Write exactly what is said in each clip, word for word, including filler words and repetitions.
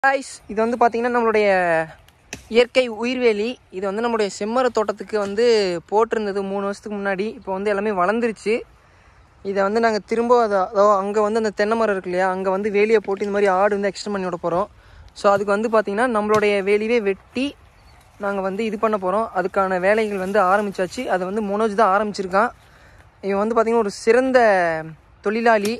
Guys இது வந்து பாத்தீங்கன்னா நம்மளுடைய இயற்கை உயிர்வேலி. இது வந்து நம்மளுடைய செம்மர தோட்டத்துக்கு வந்து போட்டிருந்தது மூணு வருஷத்துக்கு முன்னாடி. இப்போ வந்து எல்லாமே வளர்ந்துருச்சு. இதை வந்து நாங்கள் திரும்ப அதோ அங்கே வந்து அந்த தென்னை மரம் இருக்கு இல்லையா, அங்கே வந்து வேலியை போட்டு இந்த மாதிரி ஆடு வந்து எக்ஸ்டெண்ட் பண்ணி விட போகிறோம். ஸோ அதுக்கு வந்து பார்த்திங்கன்னா நம்மளுடைய வேலியே வெட்டி நாங்கள் வந்து இது பண்ண போகிறோம். அதுக்கான வேலைகள் வந்து ஆரம்பித்தாச்சு. அதை வந்து மனோஜ் தான் ஆரம்பிச்சிருக்கான். இவன் வந்து பார்த்திங்கன்னா ஒரு சிறந்த தொழிலாளி.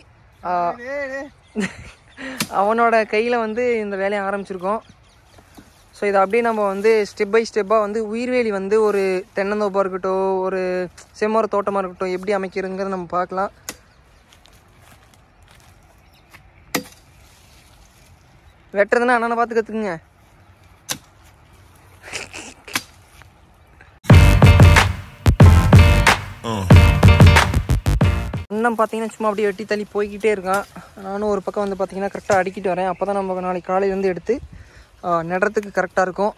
அவனோட கையில் வந்து இந்த வேலையை ஆரம்பிச்சிருக்கோம். ஸோ இதை அப்படியே நம்ம வந்து ஸ்டெப் பை ஸ்டெப்பாக வந்து உயிர்வேலி வந்து ஒரு தென்னந்தோப்பாக இருக்கட்டும், ஒரு செம்மர தோட்டமாக இருக்கட்டும், எப்படி அமைக்கிறதுங்கிறத நம்ம பார்க்கலாம். வெட்டுறதுன்னா அண்ணனை பார்த்து கற்றுக்குங்க. அண்ணன் பார்த்தீங்கன்னா சும்மா அப்படியே வெட்டி தள்ளி போய்கிட்டே இருக்கான். நானும் ஒரு பக்கம் வந்து பார்த்தீங்கன்னா கரெக்டாக அடிக்கிட்டு வரேன். அப்போ தான் நம்ம நாளைக்கு காலையிலேருந்து எடுத்து நடுறதுக்கு கரெக்டாக இருக்கும்.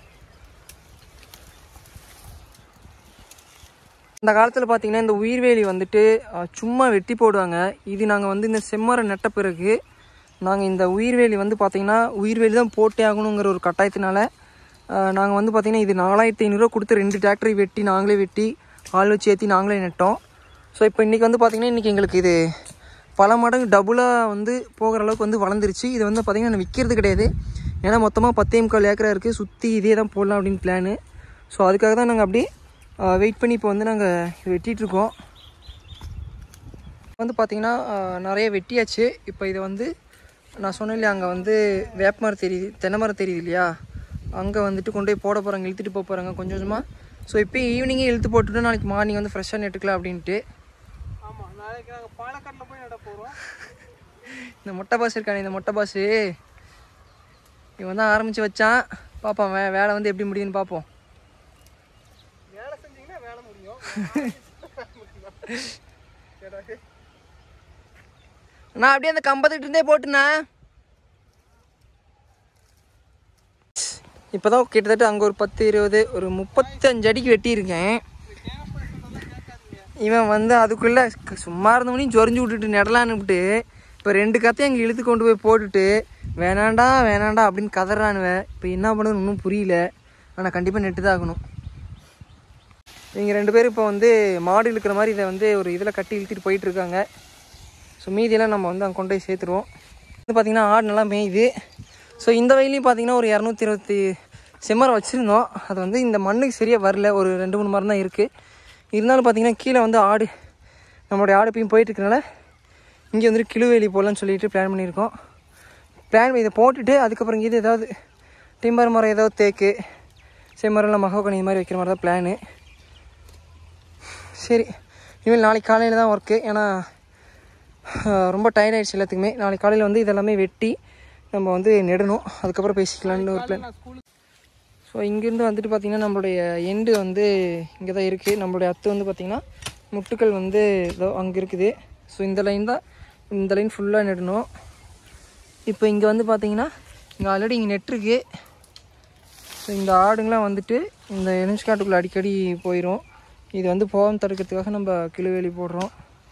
இந்த காலத்தில் பார்த்திங்கன்னா இந்த உயிர்வேலி வந்துட்டு சும்மா வெட்டி போடுவாங்க. இது நாங்கள் வந்து இந்த செம்மரம் நட்ட பிறகு நாங்கள் இந்த உயிர்வேலி வந்து பார்த்திங்கன்னா உயிர்வேலி தான் போட்டே ஆகணுங்கிற ஒரு கட்டாயத்தினால நாங்கள் வந்து பார்த்திங்கன்னா இது நாலாயிரத்தி ஐநூறுரூவா கொடுத்து ரெண்டு டிராக்டரை வெட்டி நாங்களே வெட்டி ஆள் வச்சு ஏற்றி நாங்களே நட்டோம். ஸோ இப்போ இன்றைக்கி வந்து பார்த்திங்கன்னா இன்றைக்கி எங்களுக்கு இது பல மடங்கு டபுளாக வந்து போகிற அளவுக்கு வந்து வளர்ந்துருச்சு. இது வந்து பார்த்திங்கன்னா விற்கிறது கிடையாது. ஏன்னா மொத்தமாக பத்தே முக்கால் ஏக்கரா இருக்குது. சுற்றி இதே தான் போடலாம் அப்படின்னு பிளானு. ஸோ அதுக்காக தான் நாங்கள் அப்படியே வெயிட் பண்ணி இப்போ வந்து நாங்கள் வெட்டிகிட்ருக்கோம். வந்து பார்த்திங்கன்னா நிறைய வெட்டியாச்சு. இப்போ இதை வந்து நான் சொன்னேன் இல்லையா, அங்கே வந்து வேப்ப மரம் தெரியுது, தென்னை மரம் தெரியுது இல்லையா, அங்கே வந்துட்டு கொண்டு போய் போட போகிறாங்க, இழுத்துட்டு போக போகிறாங்க கொஞ்சம் கொஞ்சமாக. ஸோ இப்போ ஈவினிங்கே இழுத்து போட்டுட்டு நாளைக்கு மார்னிங் வந்து ஃப்ரெஷ்ஷாக நட்டுக்கலாம் அப்படின்ட்டு. ஆமாம், நாளைக்கு நாங்கள் பாலக்காட்டில் போய் நட போகிறோம். இந்த மொட்டை பாஸ் இருக்கானே, இந்த மொட்டை பாஸு இவன் தான் ஆரம்பித்து வச்சான். பார்ப்போம் வே வேலை வந்து எப்படி முடியுதுன்னு பார்ப்போம். வேலை செஞ்சிங்கன்னா வேலை முடியும். நான் அப்படியே அந்த கம்பத்துக்கிட்டு இருந்தே போட்டுண்ணா. இப்போ தான் கிட்டத்தட்ட அங்கே ஒரு பத்து இருபது ஒரு முப்பத்தஞ்சு அடிக்கு வெட்டியிருக்கேன். இவன் வந்து அதுக்குள்ளே சும்மா இருந்தவனையும் சொரிஞ்சு விட்டுட்டு நடலான்னுட்டு இப்போ ரெண்டு கத்தையும் அங்கே இழுத்து கொண்டு போய் போட்டுட்டு வேணாண்டா வேணாண்டா அப்படின்னு கதறானுவேன். இப்போ என்ன பண்ணுறது ஒன்றும் புரியல. ஆனால் கண்டிப்பாக நெட்டு தான் ஆகணும். இவங்க ரெண்டு பேரும் இப்போ வந்து மாடு இழுக்கிற மாதிரி இதை வந்து ஒரு இதில் கட்டி இழுத்துட்டு போயிட்டுருக்காங்க. ஸோ மீதியெல்லாம் நம்ம வந்து அங்கே கொண்டு போய் சேர்த்துருவோம். வந்து பார்த்திங்கன்னா ஆடு நல்லா மேயுது. ஸோ இந்த வயலையும் பார்த்திங்கன்னா ஒரு இரநூத்தி இருபத்தி செம்மரம் வச்சுருந்தோம். அது வந்து இந்த மண்ணுக்கு சரியாக வரல. ஒரு ரெண்டு மூணு மரம் தான் இருக்குது. இருந்தாலும் பார்த்திங்கன்னா கீழே வந்து ஆடு நம்மளுடைய ஆடு எப்பயும் போயிட்டுருக்கனால இங்கே வந்துட்டு கிழுவேலி போடலான்னு சொல்லிட்டு பிளான் பண்ணியிருக்கோம். பிளான் இதை போட்டுட்டு அதுக்கப்புறம் இங்கே ஏதாவது டிம்பர் மரம், ஏதாவது தேக்கு, செம்மரம் இல்லை மகோகனி இது மாதிரி வைக்கிற மாதிரி தான் பிளானு. சரி, இனிமேல் நாளைக்கு காலையில் தான் ஒர்க்கு. ஏன்னா ரொம்ப டயர்ட் ஆகிடுச்சு எல்லாத்துக்குமே. நாளைக்கு காலையில் வந்து இதெல்லாமே வெட்டி நம்ம வந்து நெடணும். அதுக்கப்புறம் பேசிக்கலான்னு ஒரு பிளான். ஸோ இங்கேருந்து வந்துட்டு பார்த்திங்கன்னா நம்மளுடைய எண்டு வந்து இங்கே தான் இருக்குது. நம்மளுடைய அத்து வந்து பார்த்திங்கன்னா முட்டுக்கள் வந்து இதோ அங்கே இருக்குது. ஸோ இந்த லைன் தான், இந்த லைன் ஃபுல்லாக நெடணும். இப்போ இங்கே வந்து பார்த்திங்கன்னா இங்கே ஆல்ரெடி இங்கே நெட்ருக்கு. ஸோ இந்த ஆடுங்களாம் வந்துட்டு இந்த எலுமிச்சக்காட்டுக்குள்ளே அடிக்கடி போயிடும். இது வந்து போகாமல் தடுக்கிறதுக்காக நம்ம கிழுவேலி போடுறோம்.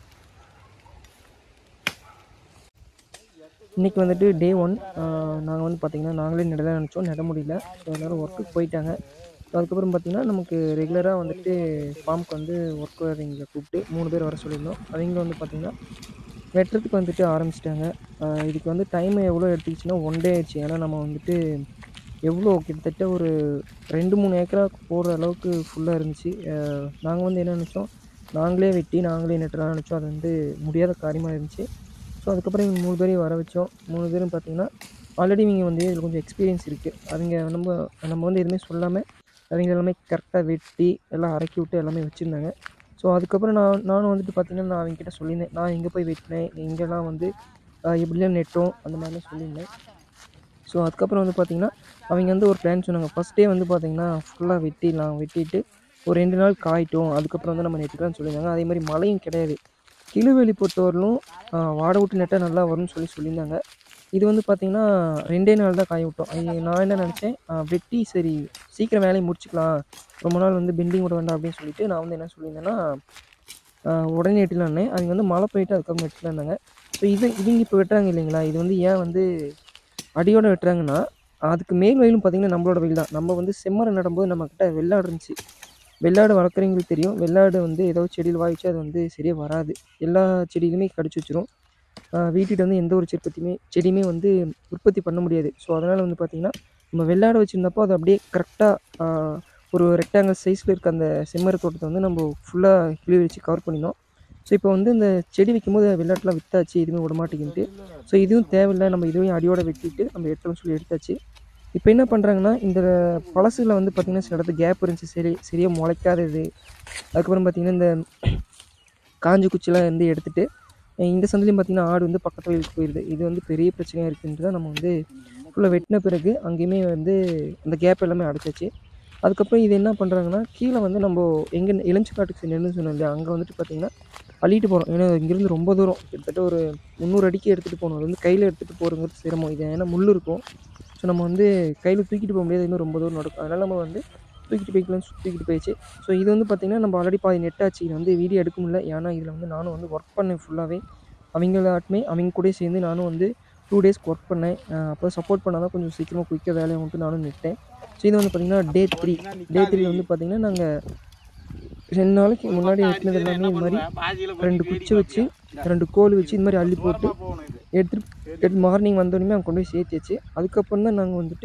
இன்றைக்கி வந்துட்டு டே ஒன். நாங்கள் வந்து பார்த்திங்கன்னா நாங்களே நடதான் நினச்சோம், நட முடியல. ஸோ எல்லோரும் ஒர்க்குக்கு போயிட்டாங்க. ஸோ அதுக்கப்புறம் பார்த்திங்கன்னா நமக்கு ரெகுலராக வந்துட்டு ஃபார்முக்கு வந்து ஒர்க் வரவங்களை கூப்பிட்டு மூணு பேர் வர சொல்லியிருந்தோம். அவங்க வந்து பார்த்திங்கன்னா வெட்டுறதுக்கு வந்துட்டு ஆரம்பிச்சிட்டாங்க. இதுக்கு வந்து டைம் எவ்வளோ எடுத்துக்கிச்சின்னா ஒன் டே ஆயிடுச்சு. ஏன்னா நம்ம வந்துட்டு எவ்வளோ கிட்டத்தட்ட ஒரு ரெண்டு மூணு ஏக்கரா போடுற அளவுக்கு ஃபுல்லாக இருந்துச்சு. நாங்கள் வந்து என்ன நினச்சோம், நாங்களே வெட்டி நாங்களே நட்டுறான்னு நினச்சோம். அது வந்து முடியாத காரியமாக இருந்துச்சு. ஸோ அதுக்கப்புறம் இவங்க மூணு பேரையும் வர வச்சோம். மூணு பேரும் பார்த்திங்கன்னா ஆல்ரெடி இவங்க வந்து இதில் கொஞ்சம் எக்ஸ்பீரியன்ஸ் இருக்குது. அவங்க நம்ம நம்ம வந்து எதுவுமே சொல்லாமல் அவங்க எல்லாமே கரெக்டாக வெட்டி எல்லாம் அரைக்கி விட்டு எல்லாமே வச்சுருந்தாங்க. ஸோ அதுக்கப்புறம் நான் நானும் வந்துட்டு பார்த்திங்கன்னா நான் அவங்ககிட்ட சொல்லியிருந்தேன், நான் எங்கே போய் வெட்டினேன், எங்கெல்லாம் வந்து எப்படிலாம் நெட்டோம் அந்த மாதிரிலாம் சொல்லியிருந்தேன். ஸோ அதுக்கப்புறம் வந்து பார்த்திங்கன்னா அவங்க வந்து ஒரு பிளான் சொன்னாங்க. ஃபஸ்ட் டே வந்து பார்த்திங்கன்னா ஃபுல்லாக வெட்டிடலாம், வெட்டிட்டு ஒரு ரெண்டு நாள் காயிட்டோம், அதுக்கப்புறம் வந்து நம்ம நெட்டுக்கலாம்னு சொல்லியிருந்தாங்க. அதே மாதிரி மழையும் கிடையாது. கிழுவேலி பொறுத்தவரையிலும் வாடை விட்டு நெட்டால் நல்லா வரும்னு சொல்லி சொல்லியிருந்தாங்க. இது வந்து பார்த்திங்கன்னா ரெண்டே நாள் தான் காய விட்டோம். நான் என்ன நினச்சேன், வெட்டி சரி சீக்கிரம் வேலையை முடிச்சுக்கலாம், ரொம்ப நாள் வந்து பெண்டிங் விட வேண்டாம் அப்படின்னு சொல்லிட்டு நான் வந்து என்ன சொல்லியிருந்தேன்னா உடனே நெட்டிலான்னே. அவங்க வந்து மழை போயிட்டு அதுக்கப்புறம் நெட்டில் இருந்தாங்க. ஸோ இது இவங்க இப்போ வெட்டுறாங்க இல்லைங்களா, இது வந்து ஏன் வந்து அடியோடு வெட்டுறாங்கன்னா அதுக்கு மேல் வயலும் பார்த்திங்கன்னா நம்மளோட வயல் தான். நம்ம வந்து செம்மரம் நடும்போது நம்மக்கிட்ட வெள்ளாடு இருந்துச்சு. வெள்ளாடு வளர்க்குறவங்களுக்கு தெரியும். வெள்ளாடு வந்து ஏதோ செடியில் வாய்ச்சு அது வந்து சரியாக வராது, எல்லா செடியிலுமே கடிச்சு வச்சிரும். வீட்டுக்கிட்ட வந்து எந்த ஒரு செடிப்பத்தியுமே செடியுமே வந்து உற்பத்தி பண்ண முடியாது. ஸோ அதனால் வந்து பார்த்திங்கன்னா நம்ம வெள்ளாடு வச்சுருந்தப்போ அது அப்படியே கரெக்டாக ஒரு ரெக்டாங்கிள் சைஸில் இருக்க அந்த செம்மர தோட்டத்தை வந்து நம்ம ஃபுல்லாக கிளி வச்சு கவர் பண்ணினோம். ஸோ இப்போ வந்து இந்த செடி வைக்கும்போது வெள்ளாட்டெலாம் விற்றாச்சு, எதுவுமே விடமாட்டேங்கிட்டு. ஸோ இதுவும் தேவையில்லை, நம்ம இதுவும் அடியோடு வெட்டிட்டு நம்ம எடுத்தோம்னு சொல்லி எடுத்தாச்சு. இப்போ என்ன பண்ணுறாங்கன்னா இந்த பழசுல வந்து பார்த்திங்கன்னா சில இடத்துல கேப் இருந்துச்சு, சரி சரியாக முளைக்காதது. அதுக்கப்புறம் பார்த்திங்கன்னா இந்த காஞ்சி குச்சிலாம் வந்து எடுத்துகிட்டு இந்த சந்திலையும் பார்த்திங்கன்னா ஆடு வந்து பக்கத்து வயலுக்கு போயிடுது. இது வந்து பெரிய பிரச்சனையாக இருக்குன்ட்டு தான் நம்ம வந்து ஃபுல்லாக வெட்டின பிறகு அங்கேயுமே வந்து அந்த கேப் எல்லாமே அடைச்சாச்சு. அதுக்கப்புறம் இது என்ன பண்ணுறாங்கன்னா கீழே வந்து நம்ம எங்கே இளஞ்சி காட்டுக்கு நெல்லுன்னு சொன்னோம் இல்லையா, அங்கே வந்துட்டு பார்த்திங்கன்னா அள்ளிட்டு போகிறோம். ஏன்னா இங்கேருந்து ரொம்ப தூரம் கிட்டத்தட்ட ஒரு முந்நூறு அடிக்கு எடுத்துகிட்டு போகணும். அது வந்து கையில் எடுத்துகிட்டு போகிறங்கிறது சிரமம். இது ஏன்னா முள் இருக்கும். ஸோ நம்ம வந்து கையில் தூக்கிட்டு போக முடியாது, இன்னும் ரொம்ப தூரம் நடக்கும். அதனால் நம்ம வந்து தூக்கிட்டு போய்க்கலாம்னு தூக்கிட்டு போயிடுச்சு. ஸோ இது வந்து பார்த்திங்கன்னா நம்ம ஆல்ரெடி பாதி நெட்டாச்சு. இது வந்து வீடியோ எடுக்க முடியல, ஏன்னா இதில் வந்து நானும் வந்து ஒர்க் பண்ணேன் ஃபுல்லாகவே. அவங்களாட்டுமே அவங்க கூட சேர்ந்து நானும் வந்து டூ டேஸ்க்கு ஒர்க் பண்ணேன். அப்போ சப்போர்ட் பண்ணால் தான் கொஞ்சம் சீக்கிரமாக குயிக்காக வேலையை வந்துட்டு நானும் நிட்டேன். ஸோ இது வந்து பார்த்திங்கன்னா டே த்ரீ டே த்ரீ வந்து பார்த்திங்கன்னா நாங்கள் ரெண்டு நாளைக்கு முன்னாடி வெட்டினது எல்லாமே இது மாதிரி ரெண்டு குச்சி வச்சு ரெண்டு கோல் வச்சு இது மாதிரி அள்ளி போட்டு எடுத்துகிட்டு எடுத்து மார்னிங் வந்தோடனே அவங்க கொண்டு போய் சேர்த்தியாச்சு. அதுக்கப்புறம் தான் நாங்கள் வந்துட்டு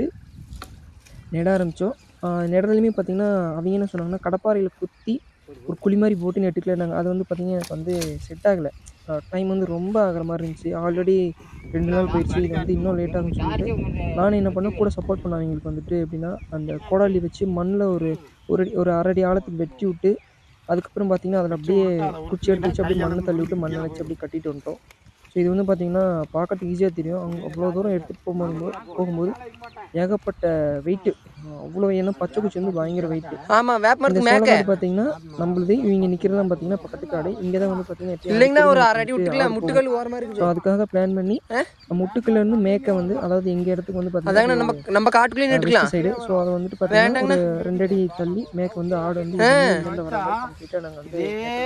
நெட ஆரம்பித்தோம். நெடுறதுலையுமே பார்த்திங்கன்னா அவங்க என்ன சொன்னாங்கன்னா கடப்பாறையில் குத்தி ஒரு குழி மாதிரி போட்டு நெட்டுக்கல. நாங்கள் அது வந்து பார்த்திங்கன்னா எனக்கு வந்து செட் ஆகலை. டைம் வந்து ரொம்ப ஆகிற மாதிரி இருந்துச்சு. ஆல்ரெடி ரெண்டு நாள் போயிடுச்சு, இது வந்து இன்னும் லேட் ஆகும்னு சொல்லிட்டு நானும் என்ன பண்ணேன், கூட சப்போர்ட் பண்ண அவங்களுக்கு வந்துட்டு எப்படின்னா அந்த கோடாலி வச்சு மண்ணில் ஒரு ஒரு ஒரு அரடி ஆழத்துக்கு வெட்டி விட்டு அதுக்கப்புறம் பார்த்திங்கன்னா அதில் அப்படியே குச்சி எடுத்து வச்சு அப்படியே மண்ணை தள்ளி விட்டு மண்ணை வச்சு அப்படியே கட்டிட்டு வந்துட்டோம். ஸோ இது வந்து பார்த்திங்கன்னா பார்க்கறதுக்கு ஈஸியாக தெரியும். அவங்க அவ்வளோ தூரம் எடுத்துகிட்டு போகும்போது போகும்போது ஏகப்பட்ட வெயிட்டு, அவ்வளோ ஏன்னா பச்சை குச்சி வந்து பயங்கர வெயிட்டு. ஆமாம், வேப்பமரத்து மேலே பார்த்தீங்கன்னா நம்மளுது இவங்க நிற்கிறதெல்லாம் பார்த்தீங்கன்னா பக்கத்து காடு. இங்கே தான் வந்து பார்த்தீங்கன்னா இல்லைங்கன்னா ஒரு அரை அடி விட்டுக்கலாம், முட்டுக்கல் ஓரமாக இருக்குது. ஸோ அதுக்காக பிளான் பண்ணி முட்டுக்கல்ல இருந்து மேற்க வந்து அதாவது எங்கள் இடத்துக்கு வந்து பார்த்தீங்கன்னா நம்ம நம்ம காட்டுக்குள்ளேயே நட்டுக்கலாம் சைடு. ஸோ அதை வந்துட்டு பார்த்தீங்கன்னா ஒரு ரெண்டு அடி தள்ளி மேற்க வந்து ஆடு வந்து கிட்ட நாங்கள் வந்து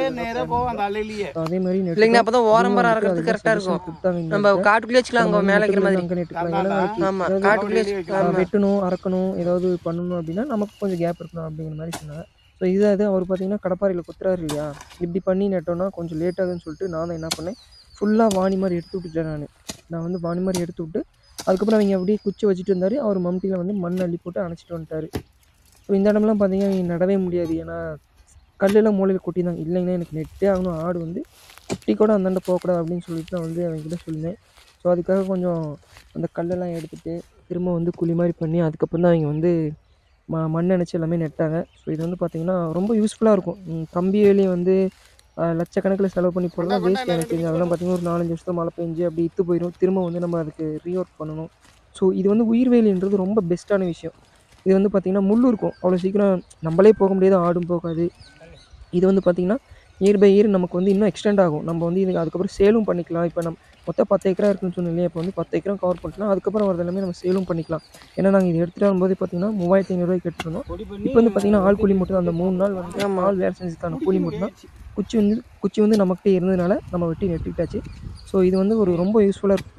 அதே மாதிரி இல்லைங்கன்னா அப்போ தான் ஓரம் வர இருக்கிறது கரெக்டாக இருக்கும். நம்ம காட்டுக்குள்ளே வச்சுக்கலாம், அங்கே மேலே இருக்கிற மாதிரி அங்கே நட்டுக்கலாம். ஆமாம், காட்டுக்குள்ளே வெட்டணும் அறக்கணும் ஏதாவது பண்ணணும் அப்படின்னா நமக்கு கொஞ்சம் கேப் இருக்கணும் அப்படிங்கிற மாதிரி சொன்னாங்க. ஸோ இதாவது அவர் பார்த்தீங்கன்னா கடப்பாறையில் குத்துறாரு இல்லையா, இப்படி பண்ணி நட்டோன்னா கொஞ்சம் லேட் ஆகுதுன்னு சொல்லிட்டு நான் என்ன பண்ணேன், ஃபுல்லாக வாணி மாதிரி எடுத்து விட்டுட்டேன். நான் நான் வந்து வாணி மாதிரி எடுத்து விட்டு அதுக்கப்புறம் அவங்க அப்படியே குச்சி வச்சுட்டு இருந்தார். அவர் மம்டியில் வந்து மண் அள்ளி போட்டு அணைச்சிட்டு வந்துட்டார். ஸோ இந்த இடம்லாம் பார்த்தீங்கன்னா அவங்க நடவே முடியாது, ஏன்னா கல்லெல்லாம் மூலையில் கொட்டியிருந்தாங்க. இல்லைங்கன்னா எனக்கு நெட்டே ஆகணும், ஆடு வந்து குட்டி கூட அந்தாண்ட போகக்கூடாது அப்படின்னு சொல்லிட்டு நான் வந்து அவங்ககிட்ட சொல்லியிருந்தேன். ஸோ அதுக்காக கொஞ்சம் அந்த கல்லெல்லாம் எடுத்துகிட்டு திரும்ப வந்து குழி மாதிரி பண்ணி அதுக்கப்புறம் தான் அவங்க வந்து ம மண் அணைச்சி எல்லாமே நட்டாங்க. ஸோ இது வந்து பார்த்திங்கன்னா ரொம்ப யூஸ்ஃபுல்லாக இருக்கும். கம்பி வேலையை வந்து லட்சக்கணக்கில் செலவு பண்ணி போடலாம், வேஸ்ட் எனக்கு தெரிஞ்சு. அதெல்லாம் பார்த்திங்கன்னா ஒரு நாலஞ்சு வருஷம் மழை பெஞ்சு அப்படி இத்து போயிடும், திரும்ப வந்து நம்ம அதுக்கு ரீஒர்க் பண்ணணும். ஸோ இது வந்து உயிர் வேலின்றது ரொம்ப பெஸ்ட்டான விஷயம். இது வந்து பார்த்திங்கன்னா முள் இருக்கும், அவ்வளோ சீக்கிரம் நம்மளே போக முடியாது, ஆடும் போகாது. இது வந்து பார்த்திங்கன்னா இயர் பை இயர் நமக்கு வந்து இன்னும் எக்ஸ்டெண்ட் ஆகும். நம்ம வந்து இதுக்கு அதுக்கப்புறம் சேலும் பண்ணிக்கலாம். இப்போ நம்ம மொத்தம் பத்து ஏக்கரா இருக்குன்னு சொன்னீங்க, இப்போ வந்து பத்து ஏக்கரும் கவர் பண்ணிக்கலாம். அதுக்கப்புறம் வரது எல்லாமே நம்ம சேலும் பண்ணிக்கலாம். ஏன்னா நாங்கள் இது எடுத்துகிட்டு வரும்போது பார்த்திங்கன்னா மூவாயிரத்தி ஐநூறுரூவாய்க்கு எடுத்துருந்தோம். இப்போ வந்து பார்த்திங்கன்னா ஆள் கூலி மட்டும் அந்த மூணு நாள் வந்து நம்ம ஆள் வேலை செஞ்சதுக்கான கூலி மட்டும் தான். குச்சி வந்து குச்சி வந்து நம்மக்கிட்ட இருந்ததுனால நம்ம வெட்டி நெட்டுக்கிட்டாச்சு. ஸோ இது வந்து ஒரு ரொம்ப யூஸ்ஃபுல்லாக இருக்கும்.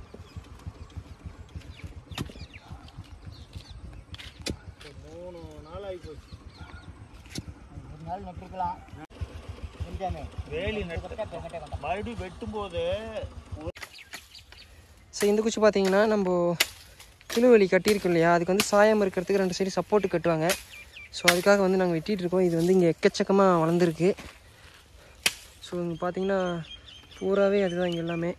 ஸோ இந்த குச்சி பார்த்தீங்கன்னா நம்ம கிழுவெளி கட்டியிருக்கோம் இல்லையா, அதுக்கு வந்து சாயம் இருக்கிறதுக்கு ரெண்டு சைடு சப்போர்ட்டு கட்டுவாங்க. ஸோ அதுக்காக வந்து நாங்கள் வெட்டிகிட்டு இருக்கோம். இது வந்து இங்கே எக்கச்சக்கமாக வளர்ந்துருக்கு. ஸோ இங்கே பார்த்தீங்கன்னா பூராவே அதுதான் இங்கே எல்லாமே.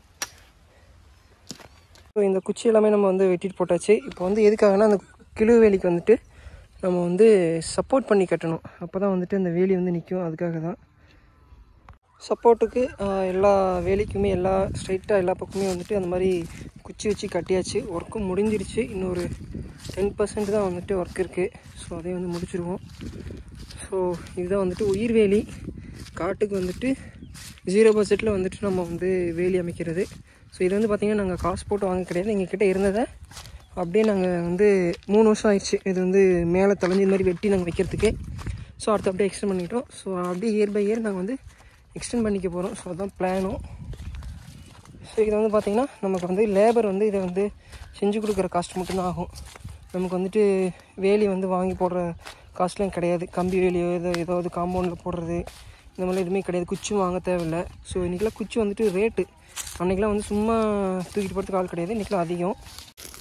ஸோ இந்த குச்சி எல்லாமே நம்ம வந்து வெட்டிட்டு போட்டாச்சு. இப்போ வந்து எதுக்காகனா அந்த கிழுவேலிக்கு வந்துட்டு நம்ம வந்து சப்போர்ட் பண்ணி கட்டணும், அப்போ தான் வந்துட்டு அந்த வேலி வந்து நிற்கும். அதுக்காக தான் சப்போர்ட்டுக்கு எல்லா வேலிக்குமே எல்லா ஸ்ட்ரைட்டாக எல்லா பக்கமே வந்துட்டு அந்த மாதிரி குச்சி வச்சு கட்டியாச்சு. ஒர்க்கும் முடிஞ்சிருச்சு, இன்னொரு டென் பர்சன்ட் தான் வந்துட்டு ஒர்க் இருக்குது. ஸோ அதையும் வந்து முடிச்சிருவோம். ஸோ இதுதான் வந்துட்டு உயிர் வேலி. காட்டுக்கு வந்துட்டு ஜீரோ பட்ஜெட்டில் வந்துட்டு நம்ம வந்து வேலி அமைக்கிறது. ஸோ இது வந்து பார்த்திங்கன்னா நாங்கள் காசு போட்டு வாங்க கிடையாது, எங்ககிட்ட இருந்ததை அப்படியே நாங்கள் வந்து மூணு வருஷம் ஆயிடுச்சு இது வந்து மேலே தொலைஞ்சி மாதிரி வெட்டி நாங்கள் வைக்கிறதுக்கு. ஸோ அடுத்து அப்படியே எக்ஸ்டெண்ட் பண்ணிட்டோம். ஸோ அப்படியே இயர் பை இயர் நாங்கள் வந்து எக்ஸ்டெண்ட் பண்ணிக்க போகிறோம். ஸோ அதுதான் பிளானும். ஸோ இதை வந்து பார்த்திங்கன்னா நமக்கு வந்து லேபர் வந்து இதை வந்து செஞ்சு கொடுக்குற காஸ்ட் மட்டும்தான் ஆகும். நமக்கு வந்துட்டு வேலி வந்து வாங்கி போடுற காஸ்ட்லாம் கிடையாது. கம்பி வேலியோ ஏதோ ஏதாவது காம்பவுண்டில் போடுறது இந்த மாதிரிலாம் எதுவுமே கிடையாது. குச்சி வாங்க தேவையில்லை. ஸோ இன்றைக்கெலாம் குச்சி வந்துட்டு ரேட்டு, அன்றைக்கெலாம் வந்து சும்மா தூக்கிட்டு போகிறதுக்கு ஆள் கிடையாது, இன்றைக்கெலாம் அதிகம்.